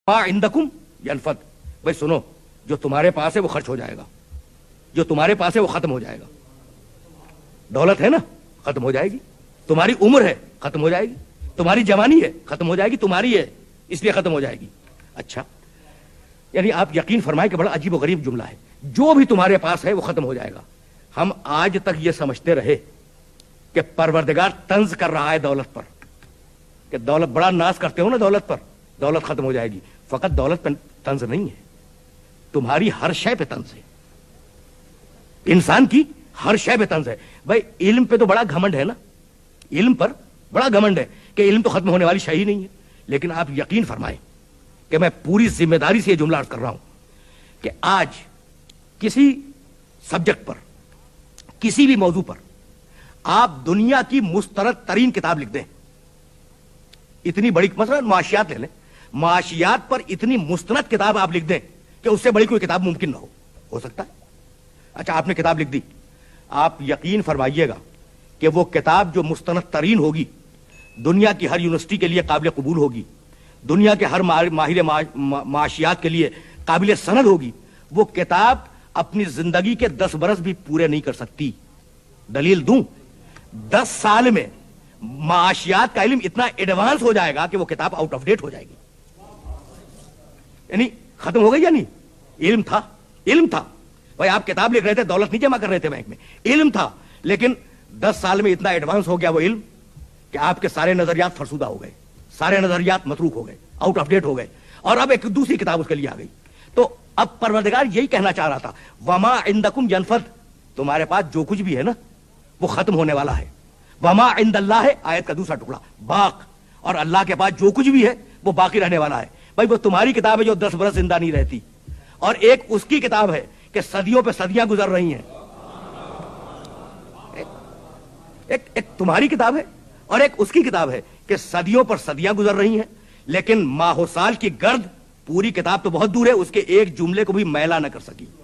इंदकुम यनफद। भाई सुनो, जो तुम्हारे पास है वो खर्च हो जाएगा, जो तुम्हारे पास है वो खत्म हो जाएगा। दौलत है ना, खत्म हो जाएगी। तुम्हारी उम्र है, खत्म हो जाएगी। तुम्हारी जवानी है, खत्म हो जाएगी। तुम्हारी है इसलिए खत्म हो जाएगी। अच्छा, यानी आप यकीन फरमाए कि बड़ा अजीब और गरीब जुमला है। जो भी तुम्हारे पास है वो खत्म हो जाएगा। हम आज तक ये समझते रहे कि परवरदिगार तंज कर रहा है दौलत पर, कि दौलत, बड़ा नाज करते हो ना दौलत पर, दौलत खत्म हो जाएगी। फकत दौलत पर तंज नहीं है, तुम्हारी हर शय पे तंज है। इंसान की हर शय पे तंज है। भाई इल्म पे तो बड़ा घमंड है ना, इल्म पर बड़ा घमंड है कि इल्म तो खत्म होने वाली शय ही नहीं है। लेकिन आप यकीन फरमाएं कि मैं पूरी जिम्मेदारी से यह जुमला अर्ज कर रहा हूं कि आज किसी सब्जेक्ट पर, किसी भी मौजू पर आप दुनिया की मुस्तरद तरीन किताब लिख दें, इतनी बड़ी, मसलन माशियात ले लें, माशियात पर इतनी मुस्तनद किताब आप लिख दें कि उससे बड़ी कोई किताब मुमकिन ना हो सकता है। अच्छा, आपने किताब लिख दी, आप यकीन फरमाइएगा कि वो किताब जो मुस्तनद तरीन होगी, दुनिया की हर यूनिवर्सिटी के लिए काबिल कबूल होगी, दुनिया के हर माहिर माशियात के लिए काबिल सनद होगी, वो किताब अपनी जिंदगी के 10 बरस भी पूरे नहीं कर सकती। दलील दूं, 10 साल में माशियात का इल्म इतना एडवांस हो जाएगा कि वो किताब आउट ऑफ डेट हो जाएगी। यानी खत्म हो गई या नहीं? इल्म था, इल्म था। भाई आप किताब लिख रहे थे, दौलत नहीं जमा कर रहे थे बैंक में, इल्म था। लेकिन 10 साल में इतना एडवांस हो गया वो इल्म कि आपके सारे नजरियात फरसूदा हो गए, सारे नजरियात मतरूक हो गए, आउट ऑफ डेट हो गए, और अब एक दूसरी किताब उसके लिए आ गई। तो अब परवरदिगार यही कहना चाह रहा था, वमा इंदकुम यनफद, तुम्हारे पास जो कुछ भी है ना वो खत्म होने वाला है। वमा इंदल्लाह है, आयत का दूसरा टुकड़ा, बाक, और अल्लाह के पास जो कुछ भी है वो बाकी रहने वाला है। भाई वो तुम्हारी किताब है जो 10 बरस जिंदा नहीं रहती, और एक उसकी किताब है कि सदियों पे सदियां गुजर रही हैं। एक तुम्हारी किताब है और एक उसकी किताब है कि सदियों पर सदियां गुजर रही हैं, लेकिन माहो साल की गर्द पूरी किताब तो बहुत दूर है, उसके एक जुमले को भी मैला न कर सकी।